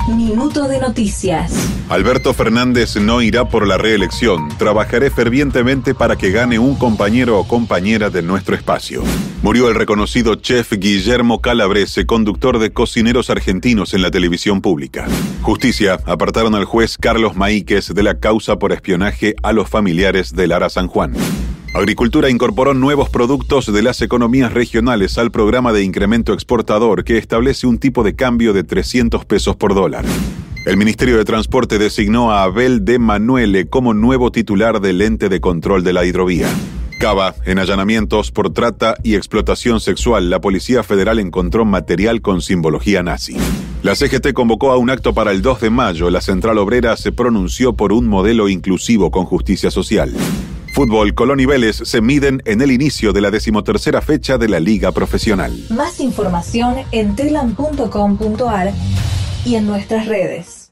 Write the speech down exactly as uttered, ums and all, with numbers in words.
Minuto de noticias. Alberto Fernández no irá por la reelección. Trabajaré fervientemente para que gane un compañero o compañera de nuestro espacio. Murió el reconocido chef Guillermo Calabrese, conductor de Cocineros Argentinos en la televisión pública. Justicia apartaron al juez Carlos Maíquez de la causa por espionaje a los familiares de Lara San Juan. Agricultura incorporó nuevos productos de las economías regionales al programa de incremento exportador que establece un tipo de cambio de trescientos pesos por dólar. El Ministerio de Transporte designó a Abel de Manuele como nuevo titular del ente de control de la hidrovía. Cava, en allanamientos por trata y explotación sexual, la Policía Federal encontró material con simbología nazi. La C G T convocó a un acto para el dos de mayo. La Central Obrera se pronunció por un modelo inclusivo con justicia social. Fútbol, Colón y Vélez se miden en el inicio de la decimotercera fecha de la Liga Profesional. Más información en telam punto com punto ar y en nuestras redes.